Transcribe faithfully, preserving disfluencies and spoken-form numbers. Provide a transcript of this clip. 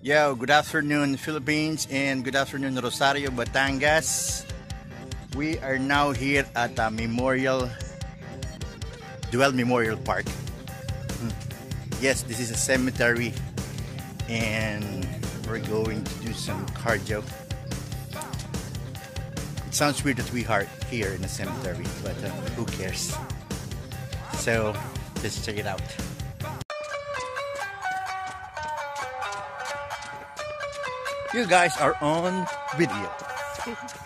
Yo, good afternoon Philippines and good afternoon Rosario, Batangas. We are now here at a Memorial, Duel Memorial Park. Hmm. Yes, this is a cemetery and we're going to do some cardio. It sounds weird that we are here in a cemetery, but uh, who cares? So, let's check it out. You guys are on video.